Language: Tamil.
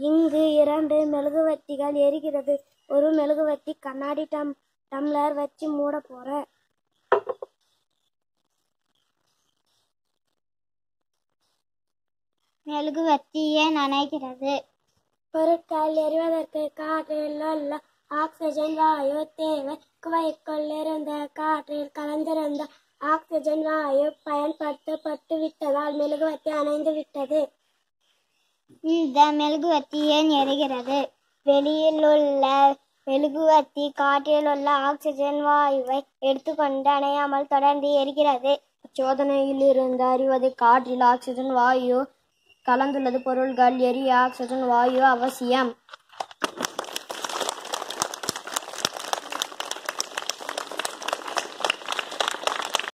இங்கு 2 மெழுகுவர்த்திகள் எரிகிறது. ஒரு மெழுகுவர்த்தி கண்ணாடி டம்ளர் வச்சு மூட போறேன். மெழுகுவர்த்தி ஏன் அணைகிறது? பொருட்கள் எரிவதற்கு காற்றில் உள்ள ஆக்சிஜன் வாயு தேவை. குவைக்குள்ளிருந்த காற்றில் கலந்திருந்த ஆக்சிஜன் வாயு பயன்படுத்தப்பட்டு விட்டதால் மெழுகுவர்த்தி அணைந்து விட்டது. இந்த மெழுகுவர்த்தி ஏன் எரிகிறது? வெளியில் உள்ள மெழுகுவர்த்தி காற்றில் உள்ள ஆக்சிஜன் வாயுவை எடுத்துக்கொண்டு அணையாமல் தொடர்ந்து எரிகிறது. சோதனையில் இருந்து அறிவது காற்றில் ஆக்சிஜன் வாயு கலந்துள்ளது. பொருட்கள் எரிய ஆக்சிஜன் வாயு அவசியம்.